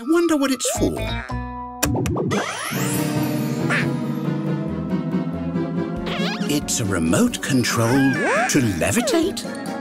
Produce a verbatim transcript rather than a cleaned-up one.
I wonder what it's for. It's a remote control to levitate?